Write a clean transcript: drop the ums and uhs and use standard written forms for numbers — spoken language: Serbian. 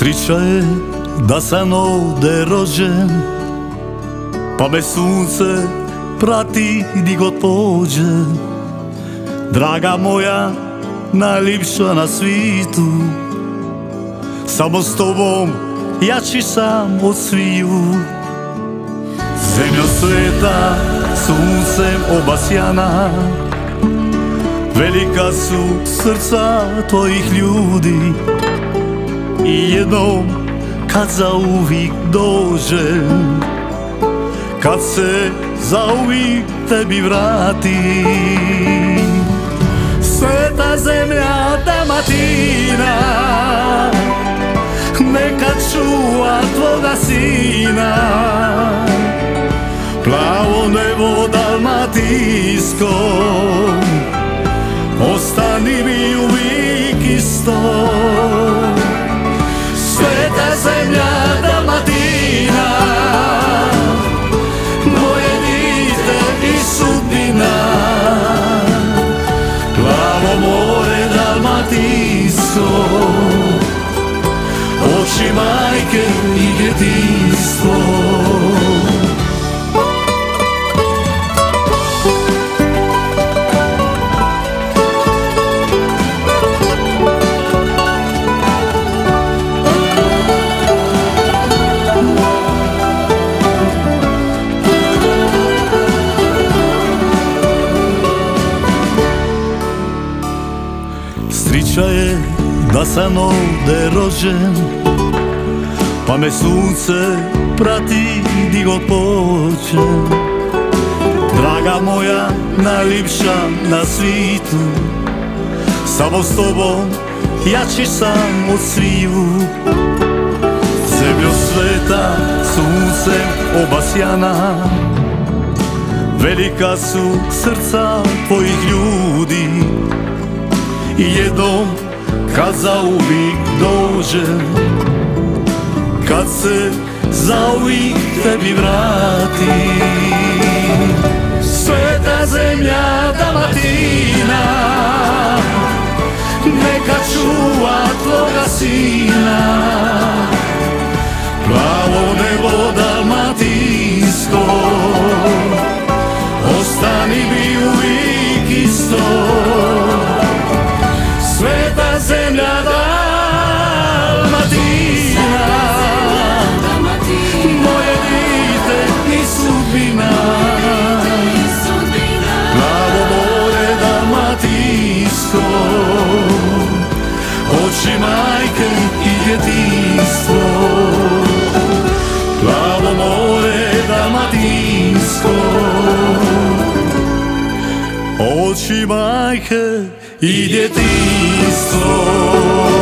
Sreća je da sam ovde rođen, pa me sunce prati di god pođem. Draga moja, najljepša na svitu, samo s tobom jači sam od sviju. Zemljo sveta, suncem obasjana, velika su srca tvojih ljudi. I jednom kad zauvijek dođem, kad se zauvijek tebi vrati, sveta zemlja Dalmatina neka čuva tvoga sina. Plavo nebo dalmatinsko, ostani mi uvijek isto. Sveta zemlja Dalmatina, moje dite i sudbina. Plavo more dalmatinsko, oči majke i djetinjstvo. Sreća je da sam ovde rođen, pa me sunce prati di god pođem. Draga moja, najljepša na svitu, samo s tobom jači sam od sviju. Zemljo sveta, suncem obasjana, velika su srca tvojih ljudi. I jednom kad zauvijek dođem, kad se zauvijek tebi vrati, sveta zemlja Dalmatina neka čuva tvoga sina. Plavo nebo dalmatinsko, ostani mi uvijek isto. Sveta zemlja Dalmatina, moje dite i sudbina. Plavo more dalmatinsko, oči majke i djetinjstvo. Plavo more dalmatinsko, oči majke i djetinjstvo.